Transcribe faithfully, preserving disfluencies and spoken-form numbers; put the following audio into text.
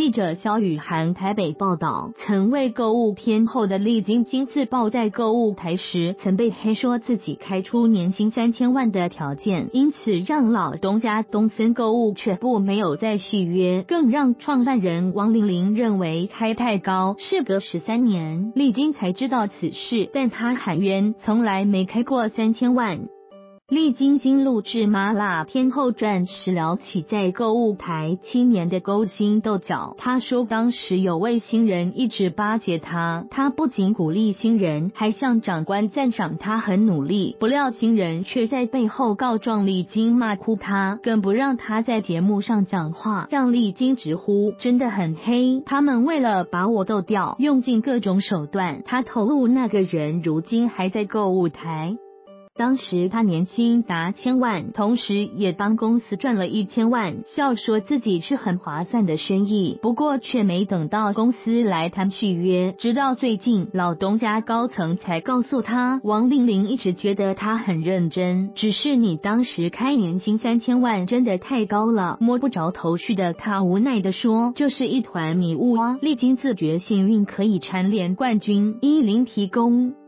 记者肖雨涵台北报道，曾为购物天后的丽晶金自曝在购物台时曾被黑说自己开出年薪三千万的条件，因此让老东家东森购物却不没有再续约，更让创办人王玲玲认为开太高。事隔十三年，丽晶才知道此事，但她喊冤，从来没开过三千万。丽晶新录制《麻辣天后传》时聊起在购物台七年的勾心斗角，她说当时有位新人一直巴结她，她不仅鼓励新人，还向长官赞赏她很努力，不料新人却在背后告状丽晶，骂哭她，更不让她在节目上讲话，让丽晶直呼真的很黑，他们为了把我斗掉，用尽各种手段。她透露那个人如今还在购物台。当时他年薪达千万，同时也帮公司赚了一千万，笑说自己是很划算的生意，不过却没等到公司来谈续约，直到最近老东家高层才告诉他，王玲玲一直觉得他很认真，只是你当时开年薪三千万真的太高了，摸不着头绪的他无奈地说，就是一团迷雾啊。丽晶自觉幸运可以蝉联冠军，一零提供。